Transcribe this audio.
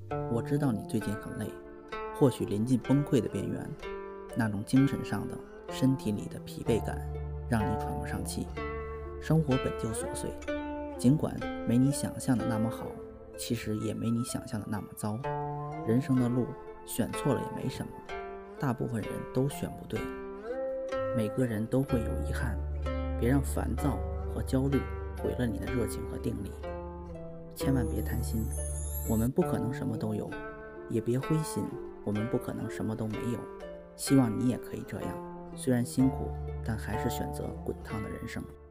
我知道你最近很累，或许临近崩溃的边缘，那种精神上的、身体里的疲惫感，让你喘不上气。生活本就琐碎，尽管没你想象的那么好，其实也没你想象的那么糟。人生的路选错了也没什么，大部分人都选不对。每个人都会有遗憾，别让烦躁和焦虑毁了你的热情和定力。千万别贪心，我们不可能什么都有，也别灰心，我们不可能什么都没有。希望你也可以这样，虽然辛苦，但还是选择滚烫的人生。